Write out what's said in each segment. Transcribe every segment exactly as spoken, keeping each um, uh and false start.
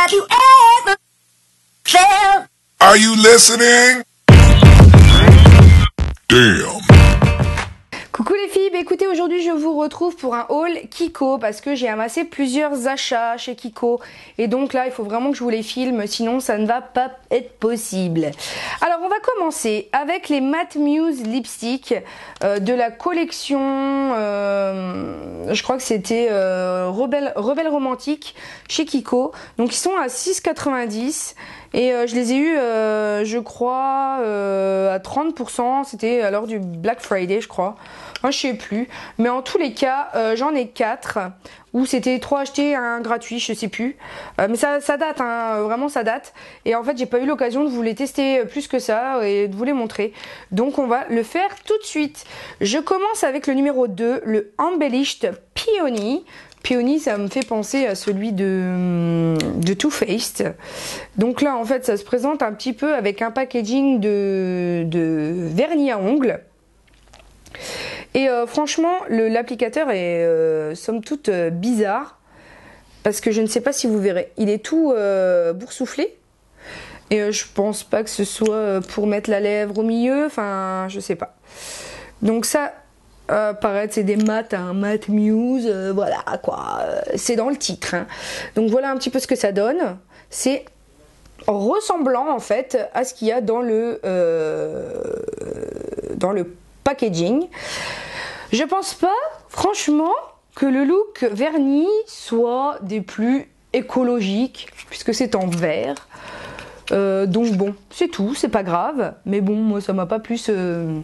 Have you ever felt? Are you listening? Damn. Coucou les filles, bah écoutez, aujourd'hui je vous retrouve pour un haul Kiko parce que j'ai amassé plusieurs achats chez Kiko et donc là il faut vraiment que je vous les filme, sinon ça ne va pas être possible. Alors on va commencer avec les Matte Muse lipstick euh, de la collection, euh, je crois que c'était euh, Rebelle, Rebelle Romantique chez Kiko, donc ils sont à six quatre-vingt-dix. Et euh, je les ai eus, euh, je crois, euh, à trente pour cent. C'était à l'heure du Black Friday, je crois. Moi, je sais plus. Mais en tous les cas, euh, j'en ai quatre. Ou c'était trois achetés, un gratuit, je sais plus. Euh, mais ça, ça date, hein, vraiment ça date. Et en fait, j'ai pas eu l'occasion de vous les tester plus que ça et de vous les montrer. Donc, on va le faire tout de suite. Je commence avec le numéro deux, le Embellished Peony. Peony, ça me fait penser à celui de, de Too Faced. Donc là, en fait, ça se présente un petit peu avec un packaging de, de vernis à ongles. Et euh, franchement, l'applicateur est euh, somme toute euh, bizarre. Parce que je ne sais pas si vous verrez. Il est tout euh, boursouflé. Et euh, je pense pas que ce soit pour mettre la lèvre au milieu. Enfin, je sais pas. Donc ça... Euh, pareil, c'est des maths, hein, Matte Muse, euh, voilà quoi, euh, c'est dans le titre. Hein. Donc voilà un petit peu ce que ça donne. C'est ressemblant en fait à ce qu'il y a dans le euh, dans le packaging. Je pense pas, franchement, que le look vernis soit des plus écologiques puisque c'est en vert. Euh, donc bon, c'est tout, c'est pas grave. Mais bon, moi ça m'a pas plus. Euh,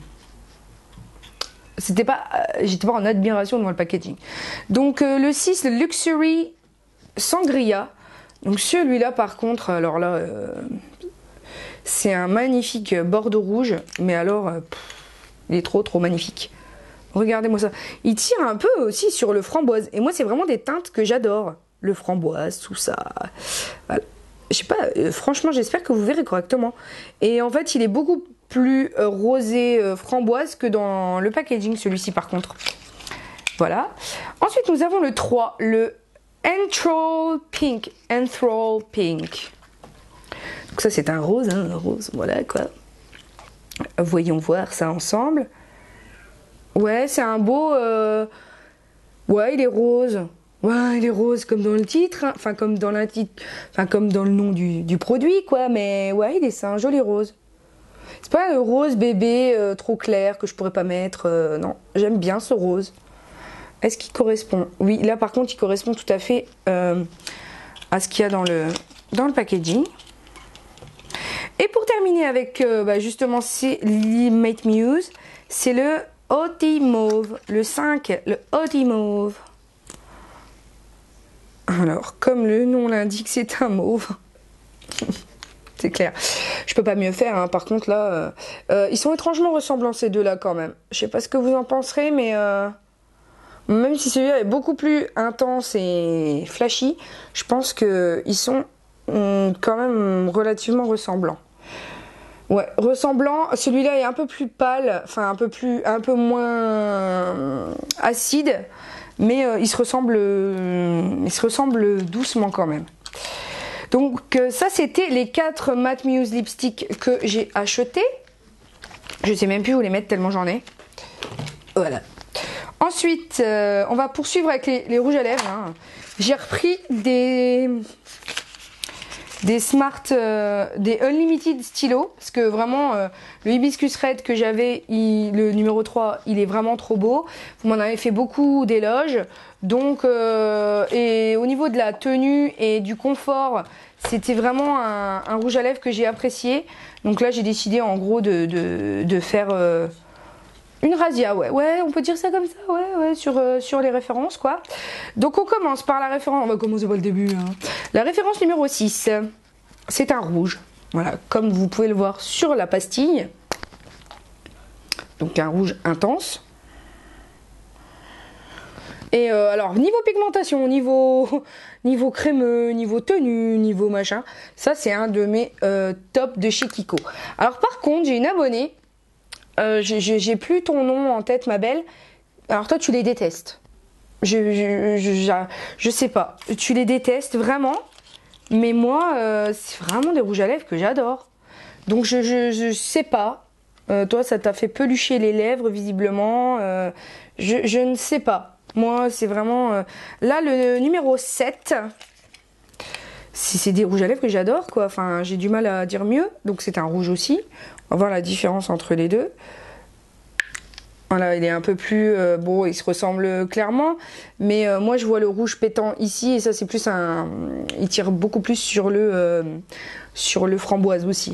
C'était pas, euh, j'étais pas en admiration devant le packaging. Donc euh, le six, le Luxury Sangria. Donc celui-là par contre, alors là, euh, c'est un magnifique bordeaux rouge. Mais alors, euh, pff, il est trop trop magnifique. Regardez-moi ça. Il tire un peu aussi sur le framboise. Et moi c'est vraiment des teintes que j'adore. Le framboise, tout ça. Voilà. Je sais pas, euh, franchement j'espère que vous verrez correctement. Et en fait il est beaucoup plus euh, rosé euh, framboise que dans le packaging, celui-ci par contre. Voilà. Ensuite nous avons le trois, le Enthrall Pink. Enthrall Pink. Donc ça c'est un rose, hein, un rose, voilà quoi. Voyons voir ça ensemble. Ouais, c'est un beau... Euh... Ouais, il est rose. Ouais, il est rose comme dans le titre, hein. Enfin comme dans l'intitulé, enfin comme dans le nom du, du produit, quoi. Mais ouais, il est, c'est un joli rose. C'est pas le rose bébé euh, trop clair que je pourrais pas mettre. Euh, non, j'aime bien ce rose. Est-ce qu'il correspond? Oui, là par contre, il correspond tout à fait euh, à ce qu'il y a dans le dans le packaging. Et pour terminer avec euh, bah, justement c'est Matte Muse, c'est le Haughty Mauve, le cinq, le Haughty Mauve. Alors, comme le nom l'indique, c'est un mauve. C'est clair. Je peux pas mieux faire, hein. Par contre, là, euh, euh, ils sont étrangement ressemblants, ces deux-là, quand même. Je sais pas ce que vous en penserez, mais euh, même si celui-là est beaucoup plus intense et flashy, je pense qu'ils sont hum, quand même relativement ressemblants. Ouais, ressemblant. Celui-là est un peu plus pâle, enfin un peu plus, un peu moins acide. Mais euh, ils se ressemblent, euh, ils se ressemblent doucement quand même. Donc euh, ça c'était les quatre Matte Muse lipstick que j'ai achetés. Je sais même plus où les mettre tellement j'en ai. Voilà. Ensuite, euh, on va poursuivre avec les, les rouges à lèvres. Hein. J'ai repris des des Smart, euh, des Unlimited stylos parce que vraiment euh, le Hibiscus Red que j'avais, le numéro trois, il est vraiment trop beau. Vous m'en avez fait beaucoup d'éloges. Donc euh, et au niveau de la tenue et du confort, c'était vraiment un, un rouge à lèvres que j'ai apprécié. Donc là j'ai décidé en gros de, de, de faire euh, une razzia, ouais, ouais, on peut dire ça comme ça, ouais, ouais, sur, euh, sur les références, quoi. Donc on commence par la référence, on va commencer par le début, hein. La référence numéro six, c'est un rouge, voilà, comme vous pouvez le voir sur la pastille. Donc un rouge intense. Et euh, alors, niveau pigmentation, niveau, niveau crémeux, niveau tenue, niveau machin, ça c'est un de mes euh, tops de chez Kiko. Alors par contre, j'ai une abonnée, euh, j'ai plus ton nom en tête ma belle, alors toi tu les détestes. Je, je, je, je, je sais pas, tu les détestes vraiment. Mais moi, euh, c'est vraiment des rouges à lèvres que j'adore. Donc je, je, je sais pas. Euh, toi, ça t'a fait pelucher les lèvres, visiblement. Euh, je, je ne sais pas. Moi, c'est vraiment... Euh... Là, le numéro sept... C'est des rouges à lèvres que j'adore, quoi. Enfin, j'ai du mal à dire mieux. Donc c'est un rouge aussi. On va voir la différence entre les deux. Voilà, il est un peu plus... Euh, bon, il se ressemble clairement. Mais euh, moi, je vois le rouge pétant ici. Et ça, c'est plus un... Il tire beaucoup plus sur le, euh, sur le framboise aussi.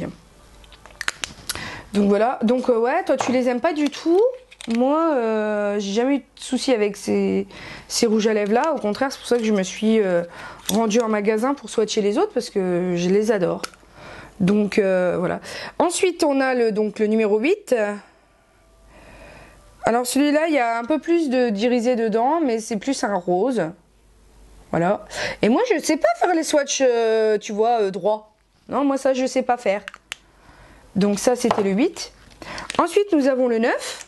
Donc voilà. Donc euh, ouais, toi, tu les aimes pas du tout. Moi, euh, j'ai jamais eu de soucis avec ces, ces rouges à lèvres là. Au contraire, c'est pour ça que je me suis euh, rendue en magasin pour swatcher les autres parce que je les adore. Donc euh, voilà. Ensuite, on a le, donc, le numéro huit. Alors celui-là, il y a un peu plus de d'irisé dedans, mais c'est plus un rose. Voilà. Et moi, je sais pas faire les swatchs, euh, tu vois, euh, droit. Non, moi ça, je sais pas faire. Donc ça, c'était le huit. Ensuite, nous avons le neuf.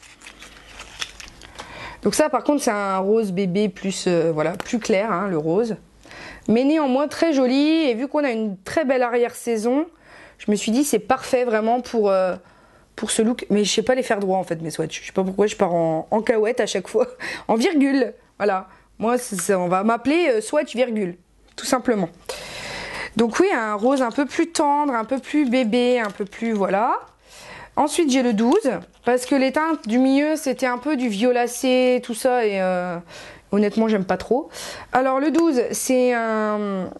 Donc ça, par contre, c'est un rose bébé plus, euh, voilà, plus clair, hein, le rose. Mais néanmoins très joli. Et vu qu'on a une très belle arrière-saison, je me suis dit c'est parfait vraiment pour, euh, pour ce look. Mais je sais pas les faire droit en fait, mes swatchs. Je sais pas pourquoi je pars en, en cahuète à chaque fois, en virgule. Voilà. Moi, ça, on va m'appeler euh, swatch virgule, tout simplement. Donc oui, un rose un peu plus tendre, un peu plus bébé, un peu plus, voilà. Ensuite, j'ai le douze, parce que les teintes du milieu, c'était un peu du violacé, tout ça, et euh, honnêtement, j'aime pas trop. Alors, le douze, c'est un,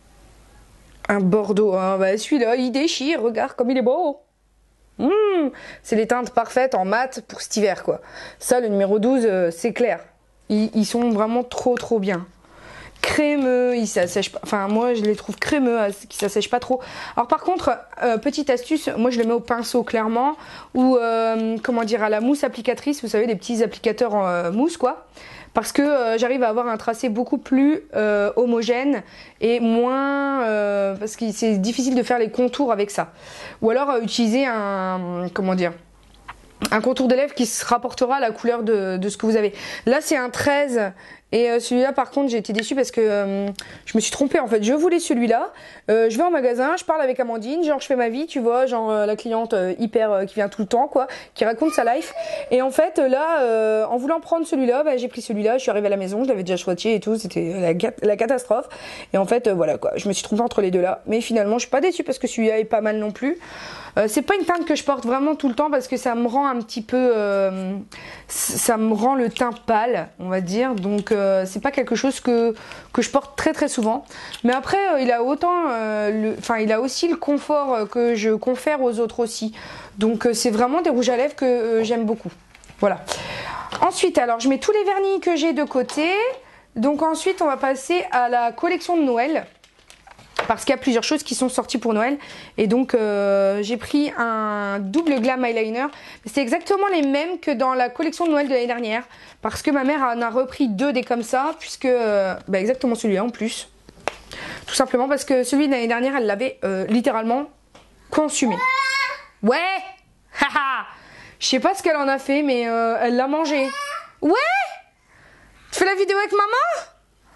un bordeaux. Ah, bah, celui-là, il déchire, regarde comme il est beau. Mmh, c'est les teintes parfaites en mat pour cet hiver, quoi. Ça, le numéro douze, euh, c'est clair. Ils, ils sont vraiment trop, trop bien. Crémeux, il s'assèche pas. Enfin, moi, je les trouve crémeux, qui s'assèchent pas trop. Alors, par contre, euh, petite astuce, moi, je le mets au pinceau, clairement. Ou, euh, comment dire, à la mousse applicatrice. Vous savez, des petits applicateurs en euh, mousse, quoi. Parce que euh, j'arrive à avoir un tracé beaucoup plus euh, homogène et moins... Euh, parce que c'est difficile de faire les contours avec ça. Ou alors, euh, utiliser un... Comment dire un contour de lèvres qui se rapportera à la couleur de, de ce que vous avez. Là, c'est un treize. Et euh, celui-là, par contre, j'ai été déçue parce que euh, je me suis trompée, en fait. Je voulais celui-là. Euh, je vais en magasin, je parle avec Amandine, genre, je fais ma vie, tu vois, genre, euh, la cliente euh, hyper, euh, qui vient tout le temps, quoi, qui raconte sa life. Et en fait, là, euh, en voulant prendre celui-là, bah, j'ai pris celui-là, je suis arrivée à la maison, je l'avais déjà swatché et tout, c'était la, la catastrophe. Et en fait, euh, voilà, quoi, je me suis trompée entre les deux-là. Mais finalement, je suis pas déçue parce que celui-là est pas mal non plus. Euh, c'est pas une teinte que je porte vraiment tout le temps parce que ça me rend un petit peu... Euh, ça me rend le teint pâle, on va dire. Donc, euh, c'est pas quelque chose que, que je porte très très souvent. Mais après, euh, il a autant... Euh, le, enfin, il a aussi le confort que je confère aux autres aussi. Donc, euh, c'est vraiment des rouges à lèvres que euh, j'aime beaucoup. Voilà. Ensuite, alors, je mets tous les vernis que j'ai de côté. Donc, ensuite, on va passer à la collection de Noël. Parce qu'il y a plusieurs choses qui sont sorties pour Noël. Et donc, euh, j'ai pris un double glam eyeliner. C'est exactement les mêmes que dans la collection de Noël de l'année dernière. Parce que ma mère en a repris deux des comme ça. Puisque, euh, bah exactement celui-là en plus. Tout simplement parce que celui de l'année dernière, elle l'avait euh, littéralement consumé. Ouais. Haha. Je sais pas ce qu'elle en a fait, mais euh, elle l'a mangé. Ouais. Tu fais la vidéo avec maman?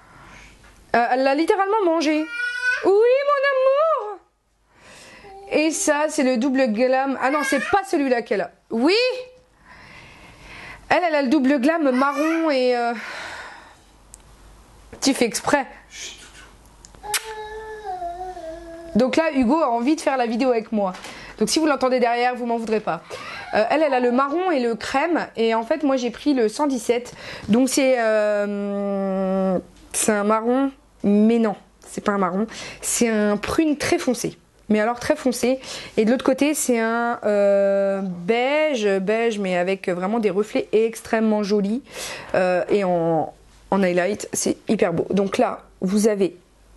euh, Elle l'a littéralement mangé. Oui, mon amour. Et ça, c'est le double glam. Ah non, c'est pas celui-là qu'elle a. Oui. Elle, elle a le double glam marron et... Euh... Tu fais exprès. Donc là, Hugo a envie de faire la vidéo avec moi. Donc si vous l'entendez derrière, vous m'en voudrez pas. Euh, elle, elle a le marron et le crème. Et en fait, moi, j'ai pris le cent dix-sept. Donc c'est... Euh... C'est un marron, mais non. C'est pas un marron, c'est un prune très foncé. Mais alors très foncé. Et de l'autre côté, c'est un euh, beige, beige, mais avec vraiment des reflets extrêmement jolis. Euh, et en, en highlight, c'est hyper beau. Donc là, vous avez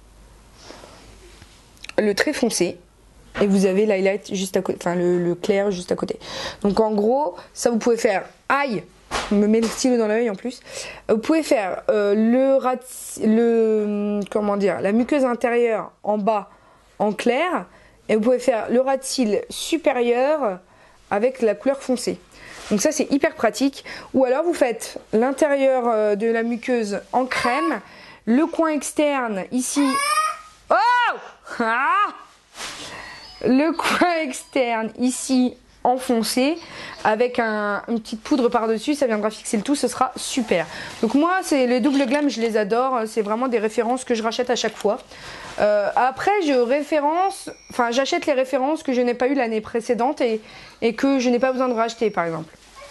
le très foncé. Et vous avez l'highlight juste à côté, enfin le, le clair juste à côté. Donc en gros, ça vous pouvez faire aïe. On me met le stylo dans l'œil en plus. Vous pouvez faire euh, le, rat, le comment dire, la muqueuse intérieure en bas en clair et vous pouvez faire le ras de cils supérieur avec la couleur foncée. Donc ça c'est hyper pratique. Ou alors vous faites l'intérieur euh, de la muqueuse en crème, le coin externe ici. Oh! Ah, le coin externe ici enfoncé avec un, une petite poudre par dessus, ça viendra fixer le tout, ce sera super. Donc moi c'est les double glam, je les adore, c'est vraiment des références que je rachète à chaque fois. Euh, après je référence, enfin j'achète les références que je n'ai pas eu l'année précédente et, et que je n'ai pas besoin de racheter par exemple.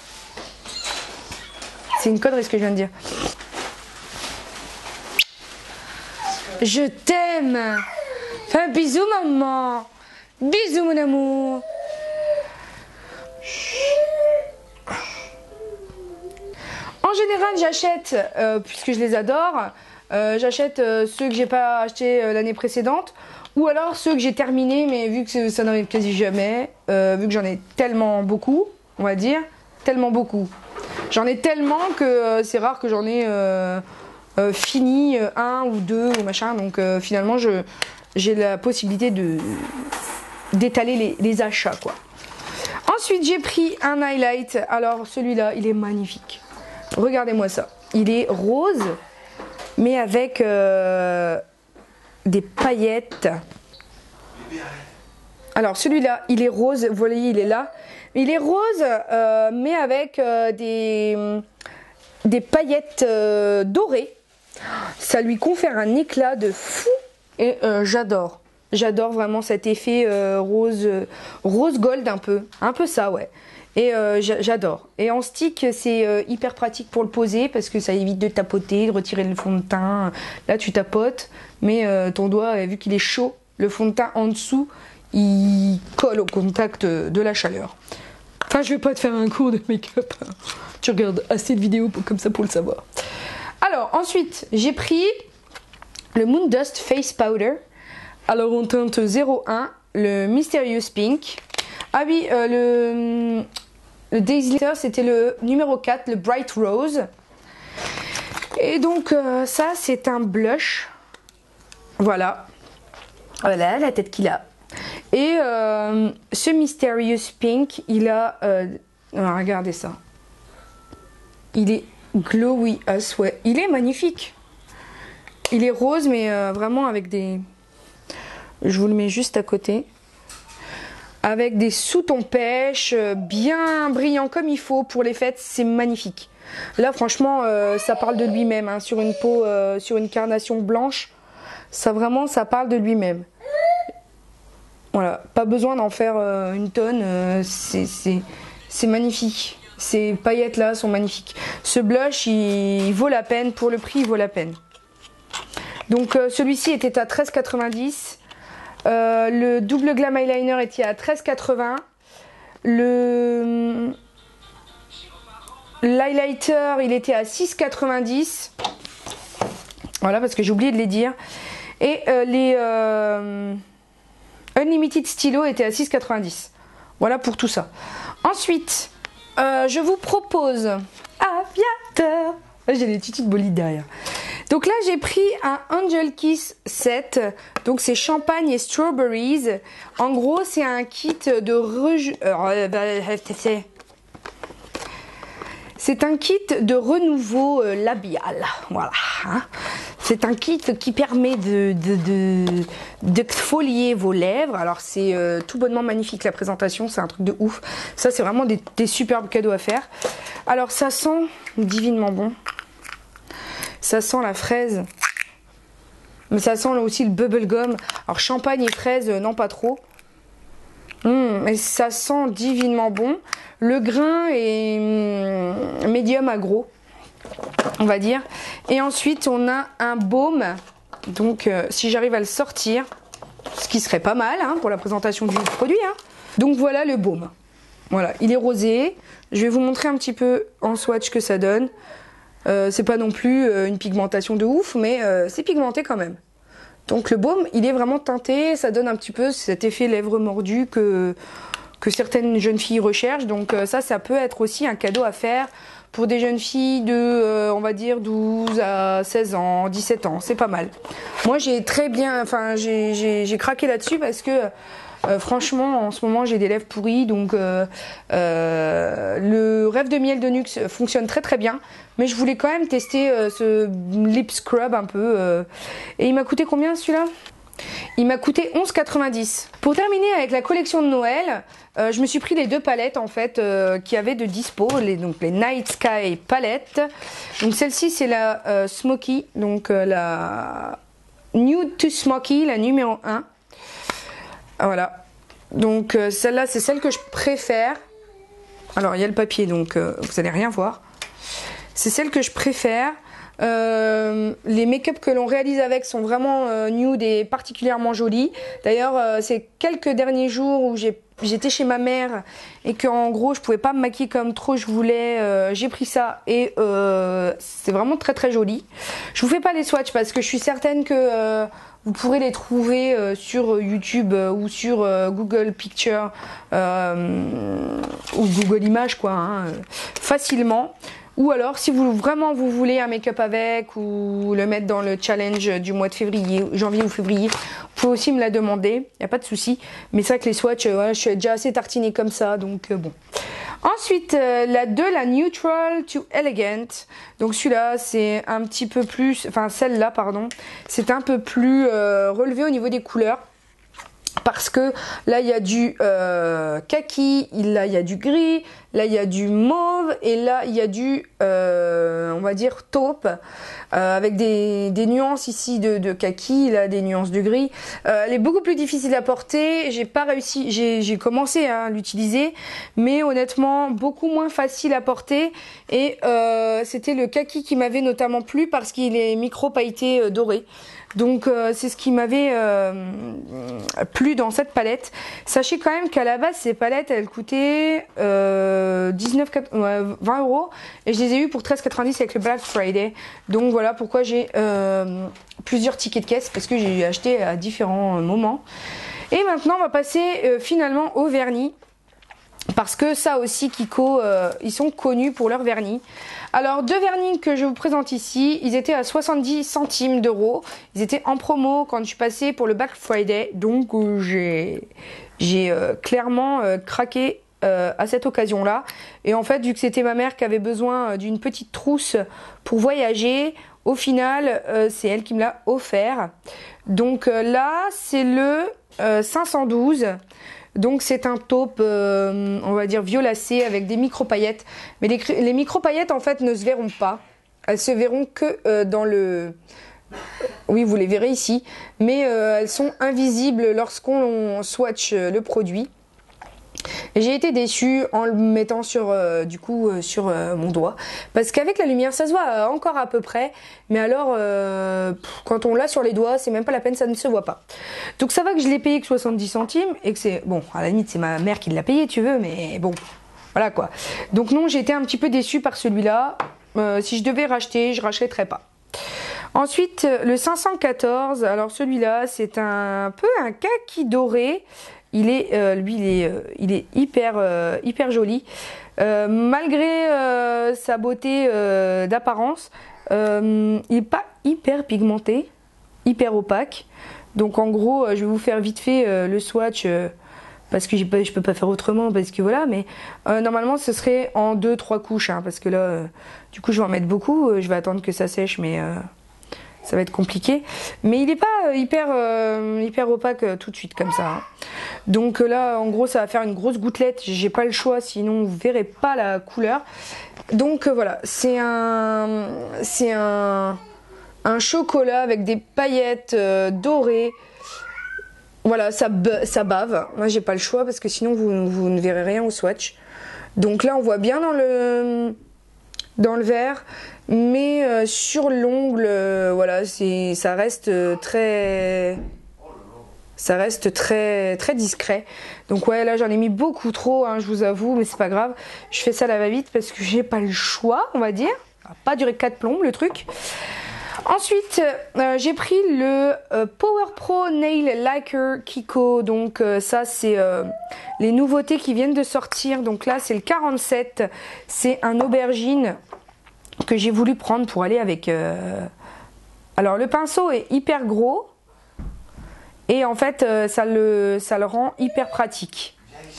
C'est une connerie ce que je viens de dire. Je t'aime. Fais un bisou maman. Bisous mon amour. En général j'achète, euh, puisque je les adore, euh, j'achète euh, ceux que j'ai pas acheté euh, l'année précédente, ou alors ceux que j'ai terminés, mais vu que ça n'arrive quasi jamais, euh, vu que j'en ai tellement beaucoup, on va dire, tellement beaucoup. J'en ai tellement que euh, c'est rare que j'en ai euh, euh, fini euh, un ou deux ou machin, donc euh, finalement je j'ai la possibilité de d'étaler les, les achats quoi. Ensuite j'ai pris un highlight, alors celui-là il est magnifique. Regardez-moi ça, il est rose mais avec euh, des paillettes. Alors celui-là il est rose, vous voyez il est là. Il est rose euh, mais avec euh, des, des paillettes euh, dorées. Ça lui confère un éclat de fou et euh, j'adore. J'adore vraiment cet effet euh, rose, euh, rose gold un peu, un peu ça ouais. Et euh, j'adore. Et en stick c'est euh, hyper pratique pour le poser parce que ça évite de tapoter, de retirer le fond de teint. Là tu tapotes, mais euh, ton doigt vu qu'il est chaud, le fond de teint en dessous il colle au contact de la chaleur. Enfin je vais pas te faire un cours de make-up. Tu regardes assez de vidéos pour, comme ça pour le savoir. Alors ensuite j'ai pris le Moon Dust Face Powder. Alors en teinte zéro un, le Mysterious Pink. Ah oui, euh, le, le Daisy c'était le numéro quatre, le Bright Rose. Et donc euh, ça c'est un blush. Voilà. Voilà la tête qu'il a. Et euh, ce Mysterious Pink, il a... Euh, alors, regardez ça. Il est glowy as, ouais. Il est magnifique. Il est rose mais euh, vraiment avec des... Je vous le mets juste à côté. Avec des sous-tons pêche, bien brillants comme il faut pour les fêtes, c'est magnifique. Là franchement, euh, ça parle de lui-même, hein, sur une peau, euh, sur une carnation blanche. Ça vraiment, ça parle de lui-même. Voilà, pas besoin d'en faire euh, une tonne, euh, c'est magnifique. Ces paillettes là sont magnifiques. Ce blush, il, il vaut la peine, pour le prix il vaut la peine. Donc euh, celui-ci était à treize quatre-vingt-dix. Euh, le double glam eyeliner était à treize quatre-vingts. Le l'highlighter il était à six quatre-vingt-dix. Voilà parce que j'ai oublié de les dire. Et euh, les euh, Unlimited stylo étaient à six quatre-vingt-dix. Voilà pour tout ça. Ensuite, euh, je vous propose Aviateur. J'ai des petites bolides derrière. Donc là j'ai pris un Angel Kiss set, donc c'est champagne et strawberries. En gros c'est un kit de reju... C'est un kit de renouveau labial, voilà. C'est un kit qui permet de, de, de, d'exfolier vos lèvres. Alors c'est euh, tout bonnement magnifique la présentation, c'est un truc de ouf. Ça c'est vraiment des, des superbes cadeaux à faire. Alors ça sent divinement bon. Ça sent la fraise, mais ça sent aussi le bubblegum. Alors champagne et fraise, euh, non pas trop. Mmh, mais ça sent divinement bon. Le grain est mmh, médium à gros, on va dire. Et ensuite on a un baume. Donc euh, si j'arrive à le sortir, ce qui serait pas mal hein, pour la présentation du produit. Hein. Donc voilà le baume. Voilà, il est rosé. Je vais vous montrer un petit peu en swatch que ça donne. Euh, c'est pas non plus euh, une pigmentation de ouf, mais euh, c'est pigmenté quand même. Donc le baume, il est vraiment teinté, ça donne un petit peu cet effet lèvres mordues que, que certaines jeunes filles recherchent. Donc euh, ça, ça peut être aussi un cadeau à faire pour des jeunes filles de, euh, on va dire, douze à seize ans, dix-sept ans, c'est pas mal. Moi j'ai très bien, enfin j'ai craqué là-dessus parce que Euh, franchement, en ce moment, j'ai des lèvres pourries, donc euh, euh, le Rêve de miel de Nuxe fonctionne très très bien. Mais je voulais quand même tester euh, ce lip scrub un peu. Euh, et il m'a coûté combien celui-là? Il m'a coûté onze quatre-vingt-dix. Pour terminer avec la collection de Noël, euh, je me suis pris les deux palettes en fait euh, qui avaient de dispo, les, donc les Night Sky palettes. Donc celle-ci c'est la euh, Smoky, donc euh, la Nude to Smoky, la numéro un. Voilà. Donc euh, celle-là c'est celle que je préfère. Alors il y a le papier donc euh, vous allez rien voir. C'est celle que je préfère. Euh, les make-up que l'on réalise avec sont vraiment euh, nude et particulièrement jolis. D'ailleurs, euh, c'est quelques derniers jours où j'étais chez ma mère et que en gros je pouvais pas me maquiller comme trop je voulais. Euh, j'ai pris ça et euh, c'est vraiment très très joli. Je vous fais pas les swatchs parce que je suis certaine que euh, vous pourrez les trouver euh, sur YouTube euh, ou sur euh, Google Pictures euh, ou Google Images quoi, hein, euh, facilement. Ou alors, si vous vraiment vous voulez un make-up avec ou le mettre dans le challenge du mois de février, janvier ou février, vous pouvez aussi me la demander, il n'y a pas de souci. Mais c'est vrai que les swatchs, euh, voilà, je suis déjà assez tartinée comme ça, donc euh, bon. Ensuite, euh, la deux, la Neutral to Elegant. Donc celui-là, c'est un petit peu plus, enfin celle-là, pardon, c'est un peu plus euh, relevé au niveau des couleurs. Parce que là il y a du euh, kaki, là il y a du gris, là il y a du mauve et là il y a du euh, on va dire taupe euh, avec des, des nuances ici de, de kaki, là des nuances de gris. Euh, elle est beaucoup plus difficile à porter, j'ai pas réussi, j'ai commencé à l'utiliser mais honnêtement beaucoup moins facile à porter et euh, c'était le kaki qui m'avait notamment plu parce qu'il est micro pailleté euh, doré. Donc euh, c'est ce qui m'avait euh, plu dans cette palette. Sachez quand même qu'à la base ces palettes elles coûtaient euh, dix-neuf, vingt euros et je les ai eues pour treize quatre-vingt-dix avec le Black Friday. Donc voilà pourquoi j'ai euh, plusieurs tickets de caisse parce que j'ai acheté à différents moments. Et maintenant on va passer euh, finalement au vernis. Parce que ça aussi Kiko, euh, ils sont connus pour leur vernis. Alors deux vernis que je vous présente ici, ils étaient à soixante-dix centimes d'euros. Ils étaient en promo quand je suis passée pour le Black Friday. Donc euh, j'ai j'ai euh, clairement euh, craqué euh, à cette occasion-là. Et en fait, vu que c'était ma mère qui avait besoin d'une petite trousse pour voyager, au final, euh, c'est elle qui me l'a offert. Donc euh, là, c'est le euh, cinq cent douze. Donc c'est un taupe, euh, on va dire violacé avec des micro-paillettes. Mais les, les micro-paillettes en fait ne se verront pas. Elles se verront que euh, dans le... Oui, vous les verrez ici. Mais euh, elles sont invisibles lorsqu'on swatch le produit. Et j'ai été déçue en le mettant sur, euh, du coup, euh, sur euh, mon doigt. Parce qu'avec la lumière, ça se voit euh, encore à peu près. Mais alors, euh, pff, quand on l'a sur les doigts, c'est même pas la peine, ça ne se voit pas. Donc ça va que je l'ai payé que soixante-dix centimes. Et que c'est... Bon, à la limite, c'est ma mère qui l'a payé, tu veux. Mais bon, voilà quoi. Donc non, j'ai été un petit peu déçue par celui-là. Euh, si je devais racheter, je rachèterais pas. Ensuite, le cinq cent quatorze. Alors celui-là, c'est un peu un kaki doré. Il est, euh, lui, il est, euh, il est hyper, euh, hyper joli. Euh, malgré euh, sa beauté euh, d'apparence, euh, il n'est pas hyper pigmenté, hyper opaque. Donc en gros, euh, je vais vous faire vite fait euh, le swatch euh, parce que je ne peux pas faire autrement, parce que voilà. Mais euh, normalement, ce serait en deux trois couches, hein, parce que là, euh, du coup, je vais en mettre beaucoup. Euh, je vais attendre que ça sèche, mais euh, ça va être compliqué. Mais il n'est pas hyper, euh, hyper opaque euh, tout de suite comme ça. Hein. Donc euh, là, en gros, ça va faire une grosse gouttelette. J'ai pas le choix, sinon vous verrez pas la couleur. Donc euh, voilà, c'est un, c'est un, un chocolat avec des paillettes euh, dorées. Voilà, ça, ça bave. Moi, j'ai pas le choix parce que sinon vous, vous ne verrez rien au swatch. Donc là, on voit bien dans le, dans le verre. Mais euh, sur l'ongle, euh, voilà, c'est, ça reste euh, très, ça reste très, très discret. Donc ouais, là j'en ai mis beaucoup trop, hein, je vous avoue, mais c'est pas grave. Je fais ça à la va-vite parce que j'ai pas le choix, on va dire. Ça va pas durer quatre plombes le truc. Ensuite, euh, j'ai pris le euh, Power Pro Nail Lacquer Kiko. Donc euh, ça, c'est euh, les nouveautés qui viennent de sortir. Donc là, c'est le quarante-sept. C'est un aubergine que j'ai voulu prendre pour aller avec... Euh... Alors le pinceau est hyper gros et en fait euh, ça, le, ça le rend hyper pratique.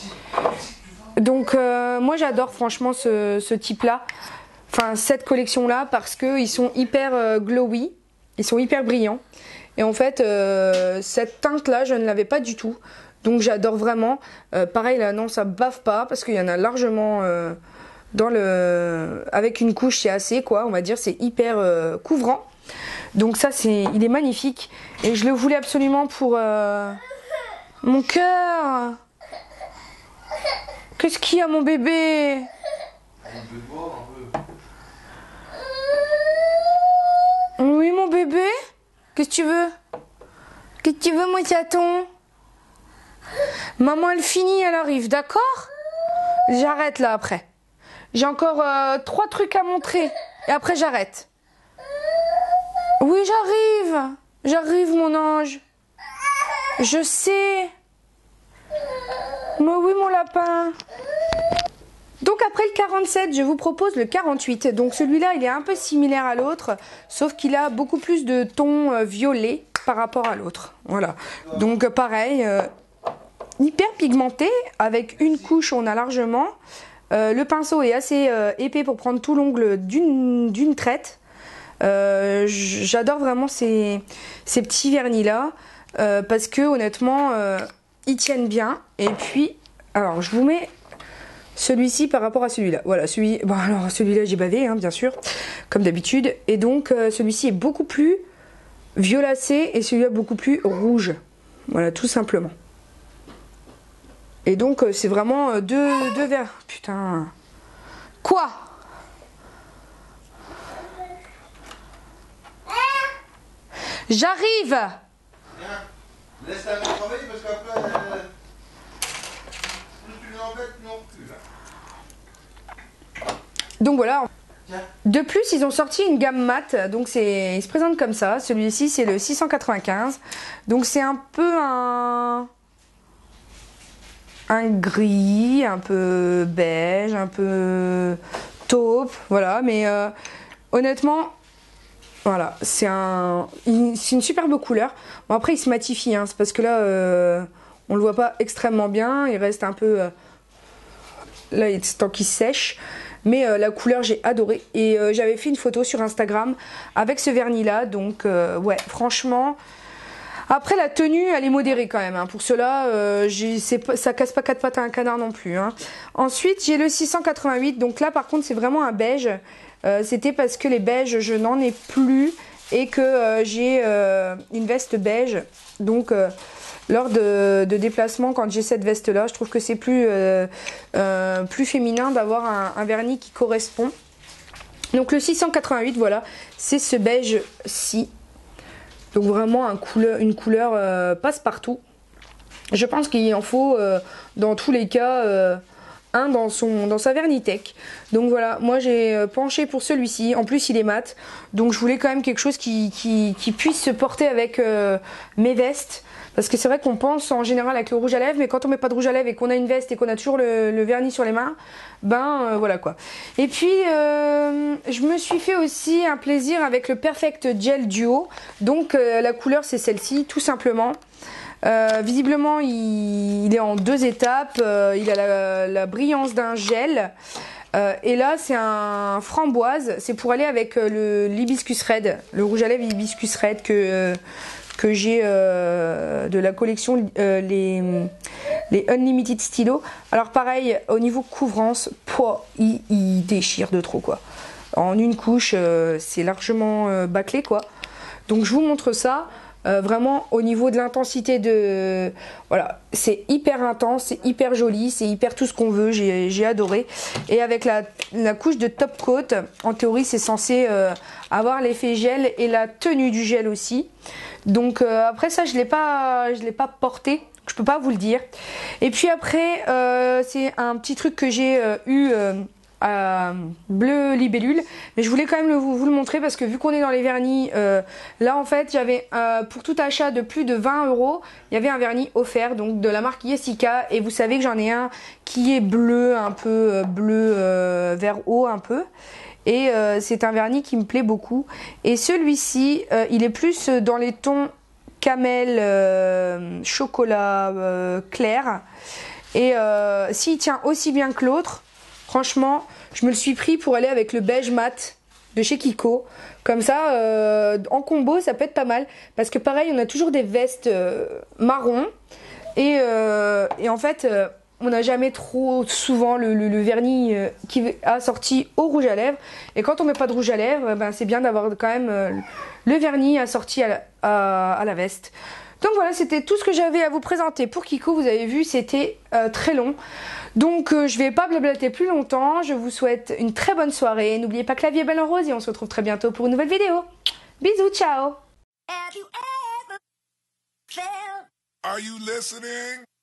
Donc euh, moi j'adore franchement ce, ce type là, enfin cette collection là, parce qu'ils sont hyper euh, glowy, ils sont hyper brillants. Et en fait, euh, cette teinte-là, je ne l'avais pas du tout. Donc j'adore vraiment. Euh, pareil, là, non, ça bave pas parce qu'il y en a largement euh, dans le... Avec une couche, c'est assez, quoi. On va dire, c'est hyper euh, couvrant. Donc ça, c'est, il est magnifique. Et je le voulais absolument pour... Euh... Mon cœur. Qu'est-ce qu'il y a, mon bébé? Oui, mon bébé? Qu'est-ce que tu veux? Qu'est-ce que tu veux, mon chaton? Maman, elle finit, elle arrive, d'accord? J'arrête là après. J'ai encore euh, trois trucs à montrer. Et après, j'arrête. Oui, j'arrive. J'arrive, mon ange. Je sais. Mais oui, mon lapin. Donc après le quarante-sept, je vous propose le quarante-huit. Donc celui-là, il est un peu similaire à l'autre, sauf qu'il a beaucoup plus de tons euh, violets par rapport à l'autre. Voilà. Donc pareil, euh, hyper pigmenté, avec une couche, on a largement. Euh, le pinceau est assez euh, épais pour prendre tout l'ongle d'une d'une traite. Euh, J'adore vraiment ces, ces petits vernis-là, euh, parce que honnêtement, euh, ils tiennent bien. Et puis, alors je vous mets... celui-ci par rapport à celui-là. Voilà, celui, bon alors celui-là j'ai bavé, hein, bien sûr, comme d'habitude. Et donc euh, celui-ci est beaucoup plus violacé et celui-là beaucoup plus rouge. Voilà, tout simplement. Et donc euh, c'est vraiment euh, deux, deux verres. Putain. Quoi? J'arrive. Laisse la main travailler parce qu'après, euh, plus tu l'embêtes, non plus. Là. Donc voilà. De plus, ils ont sorti une gamme mat, donc c'est, ils se présentent comme ça. Celui-ci, c'est le six cent quatre-vingt-quinze. Donc c'est un peu un, un gris, un peu beige, un peu taupe, voilà. Mais euh, honnêtement, voilà, c'est un, c'est une superbe couleur. Bon après, il se matifie, hein, c'est parce que là, euh, on le voit pas extrêmement bien. Il reste un peu, euh, là, c'est tant qu'il sèche. Mais euh, la couleur, j'ai adoré. Et euh, j'avais fait une photo sur Instagram avec ce vernis-là. Donc, euh, ouais, franchement. Après, la tenue, elle est modérée quand même. Hein. Pour cela, euh, ça casse pas quatre pattes à un canard non plus. Hein. Ensuite, j'ai le six cent quatre-vingt-huit. Donc là, par contre, c'est vraiment un beige. Euh, C'était parce que les beiges, je n'en ai plus. Et que euh, j'ai euh, une veste beige. Donc... Euh, lors de, de déplacements, quand j'ai cette veste là, je trouve que c'est plus, euh, euh, plus féminin d'avoir un, un vernis qui correspond. Donc le six cent quatre-vingt-huit, voilà, c'est ce beige ci. Donc vraiment un couleur, une couleur euh, passe-partout. Je pense qu'il en faut euh, dans tous les cas euh, un dans, son, dans sa Vernitech. Donc voilà, moi j'ai penché pour celui-ci. En plus il est mat, donc je voulais quand même quelque chose qui, qui, qui puisse se porter avec euh, mes vestes. Parce que c'est vrai qu'on pense en général avec le rouge à lèvres, mais quand on met pas de rouge à lèvres et qu'on a une veste et qu'on a toujours le, le vernis sur les mains, ben euh, voilà quoi. Et puis euh, je me suis fait aussi un plaisir avec le Perfect Gel Duo. Donc euh, la couleur c'est celle-ci, tout simplement. Euh, visiblement il, il est en deux étapes, euh, il a la, la brillance d'un gel. Euh, et là c'est un framboise, c'est pour aller avec le l'Hibiscus Red, le rouge à lèvres Hibiscus Red que... Euh, que j'ai euh, de la collection euh, les, les Unlimited Stylo. Alors pareil, au niveau couvrance, poids, il, il déchire de trop quoi. En une couche, euh, c'est largement euh, bâclé quoi. Donc je vous montre ça. Euh, vraiment au niveau de l'intensité de... Voilà, c'est hyper intense, c'est hyper joli, c'est hyper tout ce qu'on veut, j'ai adoré. Et avec la, la couche de top coat, en théorie c'est censé euh, avoir l'effet gel et la tenue du gel aussi. Donc euh, après ça je l'ai pas, je l'ai pas porté, je peux pas vous le dire. Et puis après euh, c'est un petit truc que j'ai euh, eu euh, à Bleu Libellule, mais je voulais quand même le, vous, vous le montrer parce que vu qu'on est dans les vernis, euh, là en fait j'avais euh, pour tout achat de plus de vingt euros, il y avait un vernis offert donc de la marque Jessica et vous savez que j'en ai un qui est bleu, un peu euh, bleu euh, vert eau un peu. Et euh, c'est un vernis qui me plaît beaucoup. Et celui-ci, euh, il est plus dans les tons camel, euh, chocolat euh, clair. Et euh, s'il tient aussi bien que l'autre, franchement, je me le suis pris pour aller avec le beige mat de chez Kiko. Comme ça, euh, en combo, ça peut être pas mal. Parce que pareil, on a toujours des vestes euh, marron. Et, euh, et en fait, euh, on n'a jamais trop souvent le, le, le vernis euh, qui a sorti au rouge à lèvres. Et quand on met pas de rouge à lèvres, ben, c'est bien d'avoir quand même euh, le vernis assorti à la, à, à la veste. Donc voilà, c'était tout ce que j'avais à vous présenter pour Kiko. Vous avez vu, c'était euh, très long. Donc euh, je vais pas blablater plus longtemps. Je vous souhaite une très bonne soirée. N'oubliez pas que la vie est belle en rose et on se retrouve très bientôt pour une nouvelle vidéo. Bisous, ciao. Have you ever felt Are you listening?